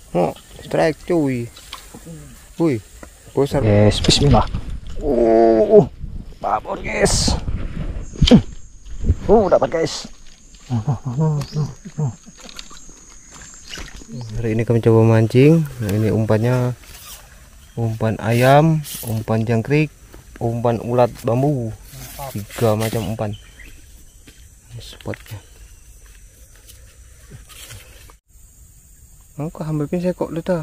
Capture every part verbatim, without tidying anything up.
Oh, strike cuy. Wih, besar. Yes, bismillah. Uh, babon guys. Uh, dapat guys. Hari ini kami coba mancing. Nah, ini umpannya umpan ayam, umpan jangkrik, umpan ulat bambu. Tiga macam umpan. Spotnya. Aku ambil pin saya kok luta.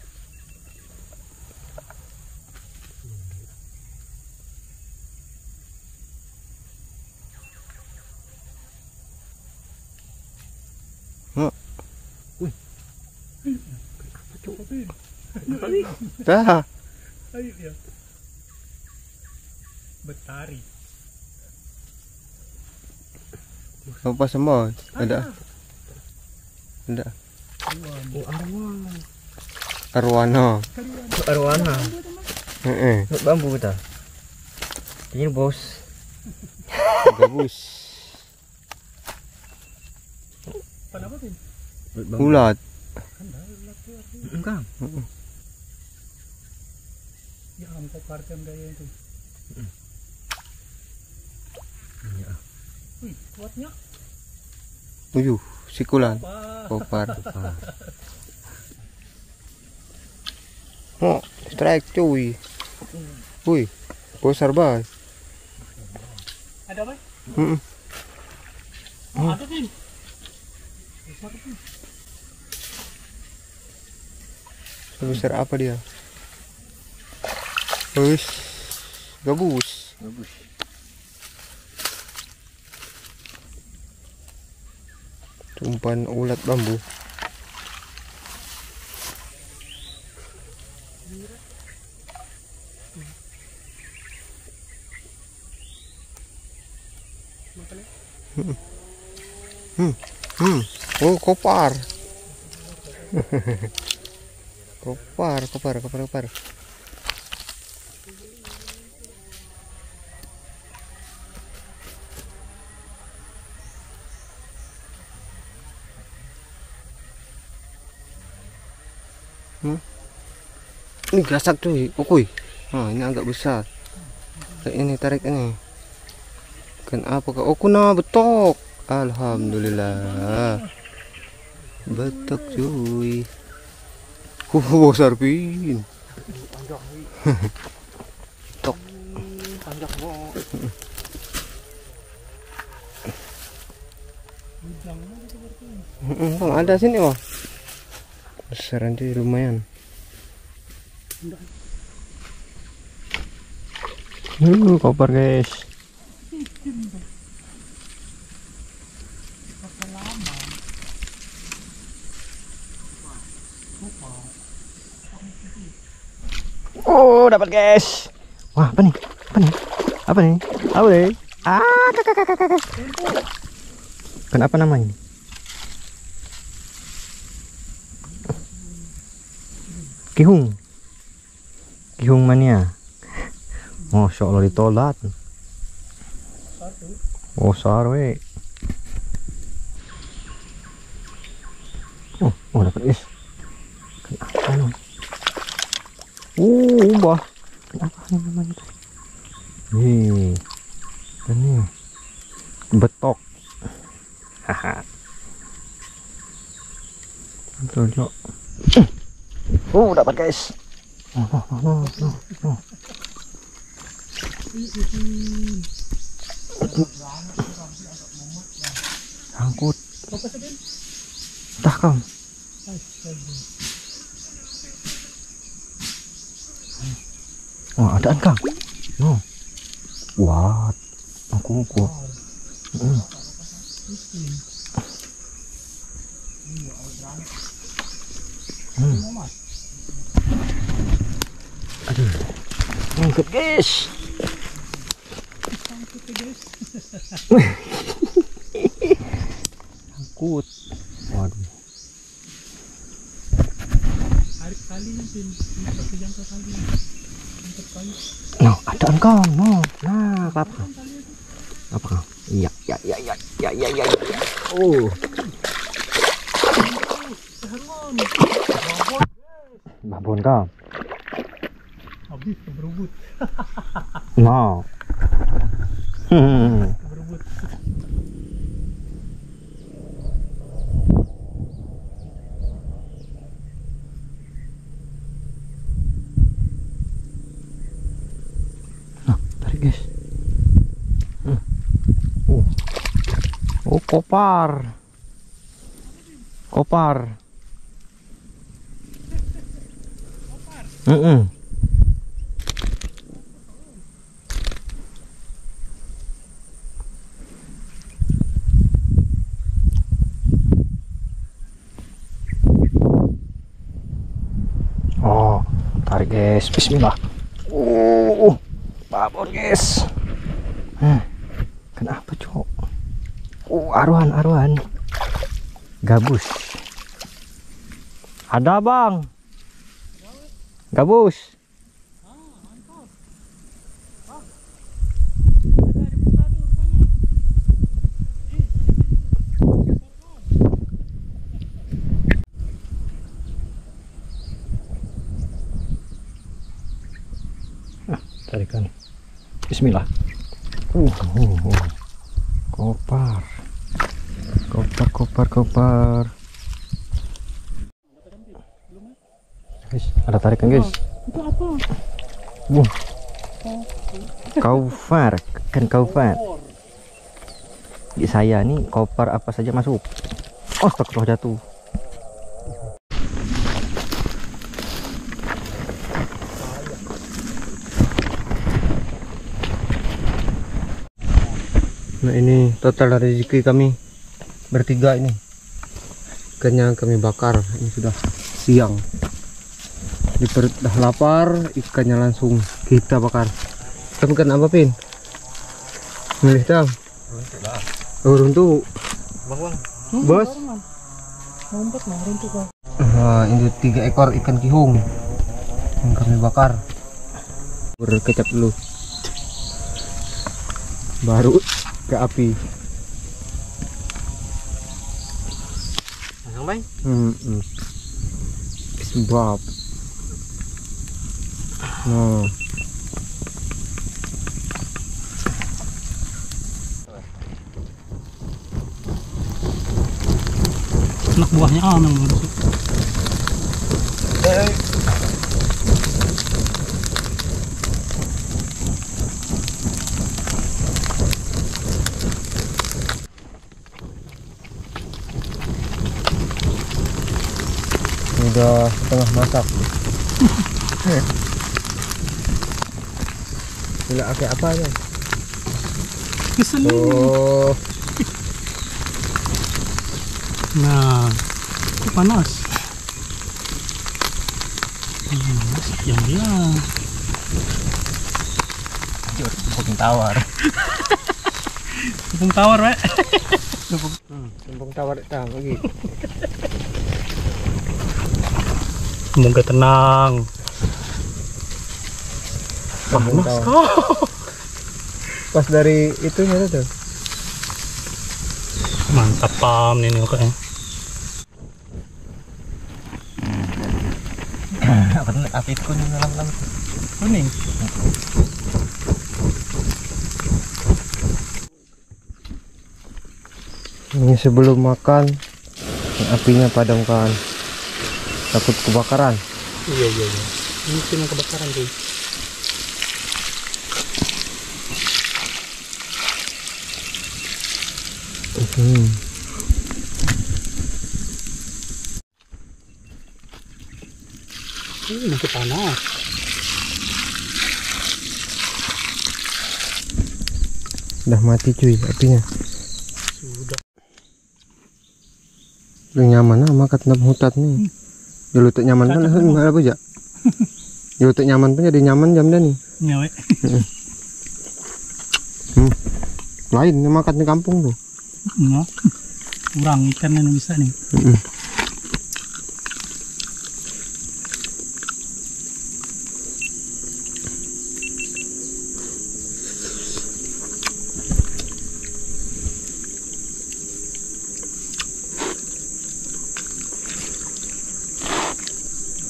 Wih. Dah. Ayo ya. Betari. Apa semua? Ada. Ada. Oh, arwana. Arwana. Arwana. Heeh. Bambu kita. Ini bos. Gabus. Kenapa sih? Ulat. Enggak. Ya ampun partem gaya itu. Ya. Wih, kuatnya. Uyuh, sikulan. Kopar. Oh, strike cuy. Wih, besar banget. Ada apa? Heeh. Oh, ada Pin. Besar Pin. Sebesar apa dia? Wih, gabus. Bagus. Umpan ulat bambu. Hmm. Hmm. Hmm. Oh, kopar. Kopar, kopar, kopar, kopar. Hmm. Ini gasak cuy, pokoknya. Nah, ini agak besar. Kayak ini tarik ini. Kenapa kak? Oh, kuna betok. Alhamdulillah. Betok cuy. Uh, besar pin. Tok. Bang, ada sini wah. Besar nanti lumayan. Uh, koper guys. Oh, dapat guys. Wah, apa nih? Apa nih? Apa nih? Apa nih? Ah, kakak kakak kakak. Kenapa namanya? Kihung. Kihung mania. Masya Allah ditolak. Oh, sarwe. Oh, oh dapat guys. Kenapa nih? Uh, ubah. Kenapa nih namanya? Nih. Ini betok. Haha. Betul. Oh, dapat guys. Oh, oh, oh, oh, oh. Angkut. Dah kau. Oh, ada kang. No. Wah, aku aku. Hmm. Hmm. Aduh. Angkut guys. Angkut. Waduh. Tarik kali Pin, satu jangka kali. Angkat kali. No, ada engkong. No. Nah, apa? Apa? Iya, ya, ya, ya, ya, ya, ya, ya. Oh. Herman. Babon kau. Habis berebut. No. Hmm. Berebut. Nah, tarik guys. Hmm. Oh. Oh, kopar. Kopar. Mm-mm. Oh, tarik guys. Bismillah. Oh, babon guys. Hmm. Kenapa cok? Oh, aruan, aruan. Gabus. Ada bang. Gabus. Ah, tarikan. Bismillah. Uh, uh, uh. Kopar. Kopar, kopar, kopar. Guys, ada tarikan guys. Itu apa? Uh. Kaufar, kan kaufar. Di saya nih kopar apa saja masuk. Oh, astagfirullah jatuh. Nah ini total rezeki kami bertiga ini. Ikannya kami bakar. Ini sudah siang. Di perut dah lapar, ikannya langsung kita bakar. Kamu kan apa Pin? Milih tang? Oh runtuh. Bos. Lompat nah runtuh kah? Nah, ini tiga ekor ikan kihung yang kami bakar. Berkecap dulu. Baru ke api. Pasang bang. Hmm, hmm. Sebab. Nah. Anak buahnya aneh menurut. Udah setengah masak. Gila kayak apa ya? Keselin. Oh, Nah, itu panas. Hmm, yang dia. Tepung tawar. Tepung tawar, Pak. tembung tawar tang lagi. Semoga tenang. Tembung Panas tawar. kok. Pas dari itu ya tuh. Mantap pam ini kayaknya. Apa tuh api kuning dalam-dalam Kuning. Ini sebelum makan apinya padamkan. Takut kebakaran. Iya iya iya. Ini cuma kebakaran tuh. Hmm. Ini masih panas. Udah mati cuy apinya. Sudah. Udah nyaman lah makan dalam hutan nih. Dulu tuh nyaman kan enggak apa aja. Dulu tuh nyaman pun jadi nyaman jam dah nih. Nyawe. Hmm. Lain yang makan di kampung tuh. Enggak. Kurang ikan yang bisa nih. Mm-mm.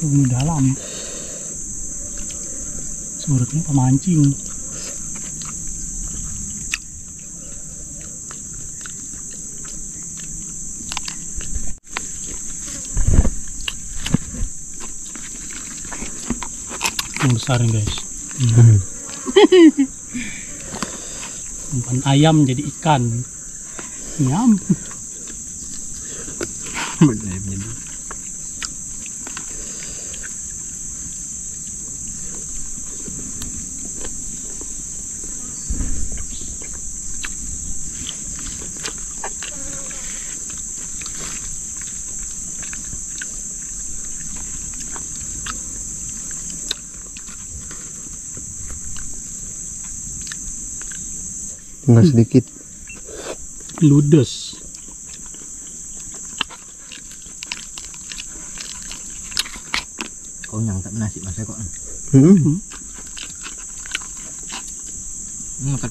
Bumi dalam. Surutnya pemancing. Yang besar nih guys. Hmm. Umpan ayam jadi ikan. Nyam. Tinggal sedikit. Ludes. Kau nyang tak nasi mas kok. Hmm. Hmm.